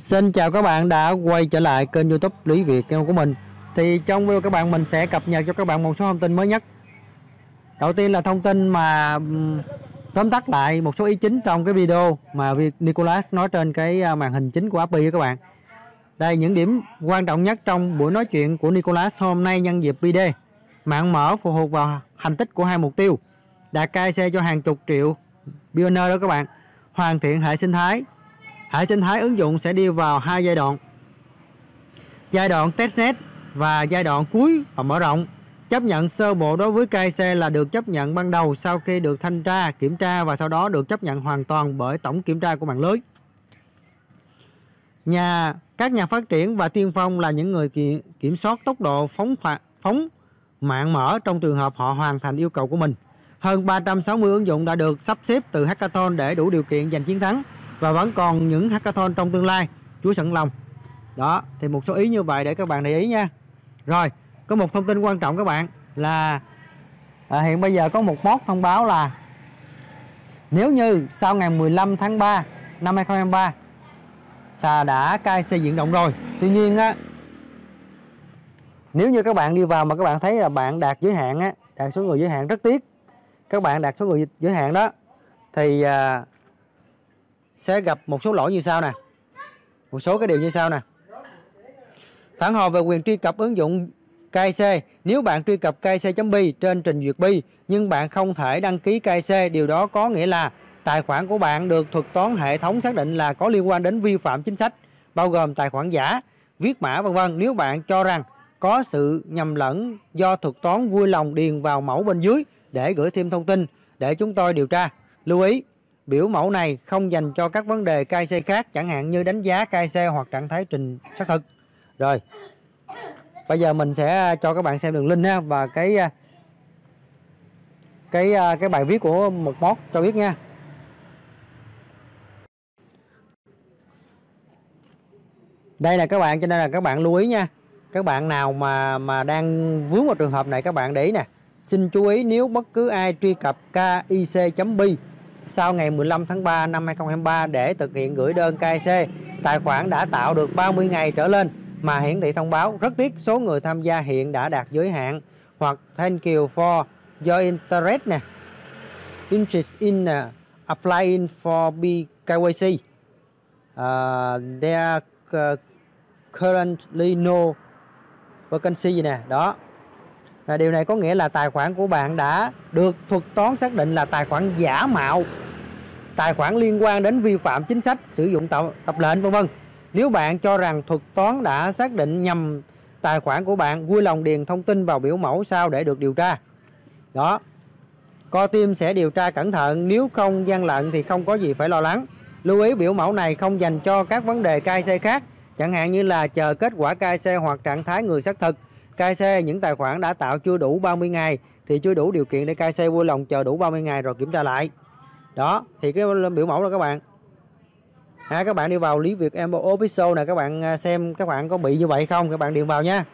Xin chào các bạn đã quay trở lại kênh YouTube Lý Việt của mình. Thì trong video các bạn mình sẽ cập nhật cho các bạn một số thông tin mới nhất. Đầu tiên là thông tin mà tóm tắt lại một số ý chính trong cái video mà việc Nicolas nói trên cái màn hình chính của API các bạn. Đây những điểm quan trọng nhất trong buổi nói chuyện của Nicolas hôm nay nhân dịp B-Day. Mạng mở phụ thuộc vào thành tích của hai mục tiêu: đạt KIC cho hàng chục triệu pioneer đó các bạn, hoàn thiện hệ sinh thái. Hệ sinh thái ứng dụng sẽ đi vào hai giai đoạn: giai đoạn testnet và giai đoạn cuối và mở rộng. Chấp nhận sơ bộ đối với KIC là được chấp nhận ban đầu sau khi được thanh tra, kiểm tra và sau đó được chấp nhận hoàn toàn bởi tổng kiểm tra của mạng lưới. Các nhà phát triển và tiên phong là những người kiểm soát tốc độ phóng mạng mở trong trường hợp họ hoàn thành yêu cầu của mình. Hơn 360 ứng dụng đã được sắp xếp từ hackathon để đủ điều kiện giành chiến thắng, và vẫn còn những hackathon trong tương lai. Chúa sẵn lòng. Đó, thì một số ý như vậy để các bạn để ý nha. Rồi, có một thông tin quan trọng các bạn là hiện bây giờ có một mod thông báo là nếu như sau ngày 15 tháng 3 năm 2023 ta đã KIC diện rộng rồi. Tuy nhiên á, nếu như các bạn đi vào mà các bạn thấy là bạn đạt giới hạn á, đạt số người giới hạn, rất tiếc. Các bạn đạt số người giới hạn đó thì sẽ gặp một số lỗi như sau nè. Một số cái điều như sau nè. Phản hồi về quyền truy cập ứng dụng KIC. Nếu bạn truy cập KIC.bi trên trình duyệt bi nhưng bạn không thể đăng ký KIC, điều đó có nghĩa là tài khoản của bạn được thuật toán hệ thống xác định là có liên quan đến vi phạm chính sách, bao gồm tài khoản giả, viết mã vân vân. Nếu bạn cho rằng có sự nhầm lẫn do thuật toán, vui lòng điền vào mẫu bên dưới để gửi thêm thông tin để chúng tôi điều tra. Lưu ý, biểu mẫu này không dành cho các vấn đề KIC khác, chẳng hạn như đánh giá KIC hoặc trạng thái trình xác thực. Rồi, bây giờ mình sẽ cho các bạn xem đường link ha, và cái bài viết của một mod cho biết nha. Đây là các bạn, cho nên là các bạn lưu ý nha. Các bạn nào mà đang vướng vào trường hợp này các bạn để ý nè. Xin chú ý, nếu bất cứ ai truy cập KIC.bi sau ngày 15 tháng 3 năm 2023 để thực hiện gửi đơn KIC, tài khoản đã tạo được 30 ngày trở lên mà hiển thị thông báo rất tiếc số người tham gia hiện đã đạt giới hạn, hoặc thank you for your interest nè, interest in applying for BKYC, there currently no vacancy gì nè. Đó, điều này có nghĩa là tài khoản của bạn đã được thuật toán xác định là tài khoản giả mạo, tài khoản liên quan đến vi phạm chính sách sử dụng tập lệnh vân vân. Nếu bạn cho rằng thuật toán đã xác định nhầm tài khoản của bạn, vui lòng điền thông tin vào biểu mẫu sau để được điều tra. Đó, co team sẽ điều tra cẩn thận, nếu không gian lận thì không có gì phải lo lắng. Lưu ý, biểu mẫu này không dành cho các vấn đề KIC khác, chẳng hạn như là chờ kết quả KIC hoặc trạng thái người xác thực. KIC, những tài khoản đã tạo chưa đủ 30 ngày thì chưa đủ điều kiện để KIC, vui lòng chờ đủ 30 ngày rồi kiểm tra lại. Đó, thì cái biểu mẫu là các bạn. Các bạn đi vào Lý Việt Embo Official này, các bạn xem các bạn có bị như vậy không, các bạn điền vào nha.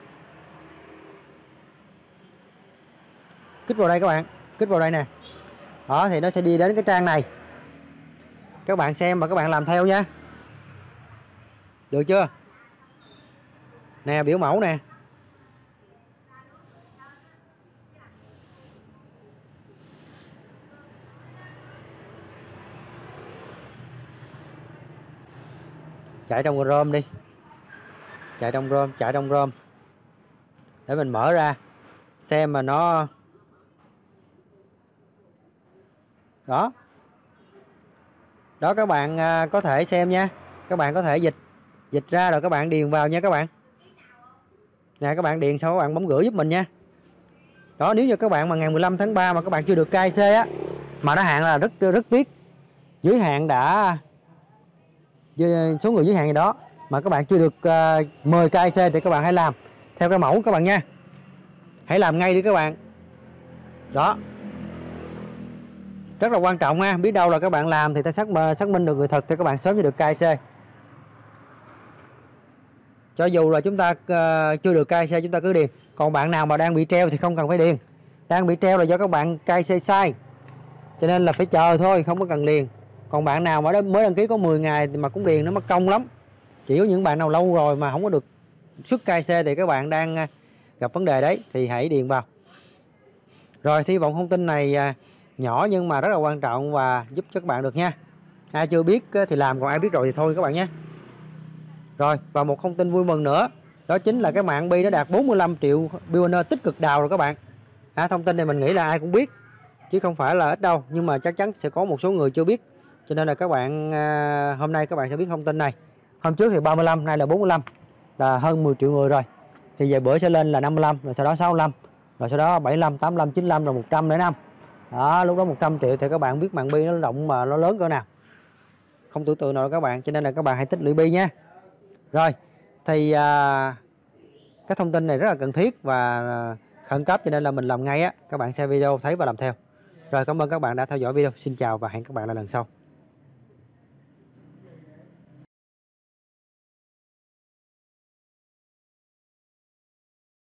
Kích vào đây các bạn, kích vào đây nè. Đó, thì nó sẽ đi đến cái trang này. Các bạn xem và các bạn làm theo nha. Được chưa? Nè, biểu mẫu nè. Chạy trong Chrome đi. Chạy trong Chrome. Để mình mở ra xem mà nó. Đó. Đó, các bạn có thể xem nha. Các bạn có thể dịch ra rồi các bạn điền vào nha các bạn. Nè, các bạn điền sau các bạn bấm gửi giúp mình nha. Đó, nếu như các bạn mà ngày 15 tháng 3 mà các bạn chưa được KIC á, mà nó hạn là rất tiếc. Giới hạn đã số người giới hạn gì đó mà các bạn chưa được mời KIC thì các bạn hãy làm theo cái mẫu các bạn nha. Hãy làm ngay đi các bạn. Đó, rất là quan trọng ha. Biết đâu là các bạn làm thì ta xác minh được người thật thì các bạn sớm sẽ được KIC. Cho dù là chúng ta chưa được KIC chúng ta cứ điền. Còn bạn nào mà đang bị treo thì không cần phải điền. Đang bị treo là do các bạn KIC sai, cho nên là phải chờ thôi, không có cần điền. Còn bạn nào mà mới đăng ký có 10 ngày mà cũng điền nó mất công lắm. Chỉ có những bạn nào lâu rồi mà không có được xuất KC thì các bạn đang gặp vấn đề đấy, thì hãy điền vào. Rồi, hy vọng thông tin này nhỏ nhưng mà rất là quan trọng và giúp cho các bạn được nha. Ai chưa biết thì làm, còn ai biết rồi thì thôi các bạn nhé. Rồi, và một thông tin vui mừng nữa, đó chính là cái mạng Bi nó đạt 45 triệu Billionaire tích cực đào rồi các bạn. Thông tin này mình nghĩ là ai cũng biết chứ không phải là ít đâu, nhưng mà chắc chắn sẽ có một số người chưa biết, cho nên là các bạn hôm nay các bạn sẽ biết thông tin này. Hôm trước thì 35, nay là 45, là hơn 10 triệu người rồi. Thì về bữa sẽ lên là 55, rồi sau đó 65, rồi sau đó 75, 85, 95, rồi 105. Đó, lúc đó 100 triệu thì các bạn biết mạng Bi nó rộng mà nó lớn cỡ nào. Không tưởng tượng nào các bạn, cho nên là các bạn hãy tích lũy Bi nha. Rồi, thì cái thông tin này rất là cần thiết và khẩn cấp, cho nên là mình làm ngay á. Các bạn xem video thấy và làm theo. Rồi, cảm ơn các bạn đã theo dõi video. Xin chào và hẹn các bạn lại lần sau.